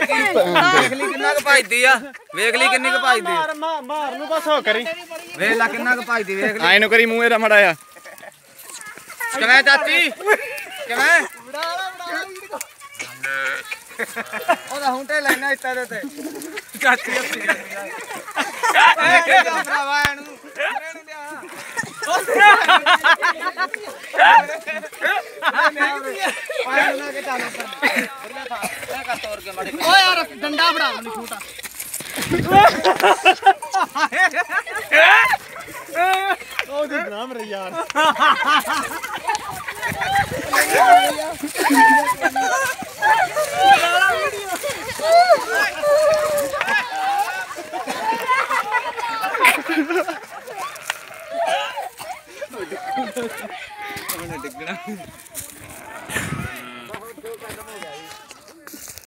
ਵੇਖ ਲਈ ਕਿੰਨਾ ਕੁ ਭਜਦੀ ਆ ਵੇਖ ਲਈ ਕਿੰਨੀ ਕੁ ਭਜਦੀ ਮਾਰ ਨੂੰ ਬਸ ਹੋ ਕਰੀ ਵੇਖ ਲੈ ਕਿੰਨਾ ਕੁ ਭਜਦੀ ਵੇਖ ਲਈ ਆਏ ਨੂੰ ਕਰੀ ਮੂੰਹ ਇਹਦਾ ਮੜਾ ਆ ਕਿਵੇਂ ਚਾਚੀ ਕਿਵੇਂ ਉਹਦਾ ਹੁੰਟੇ ਲੈਣਾ ਇੱਟਾਂ ਦੇ ਤੇ ਚਾਚੀ ਹੱਸੀ ਭਰਾਵਾ ਇਹਨੂੰ ਓ ਯਾਰ ਡੰਡਾ ਫੜਾ ਮੈਨੂੰ ਛੋਟਾ ਉਹ ਦੀ ਬਣਾ ਮੇਰੇ ਯਾਰ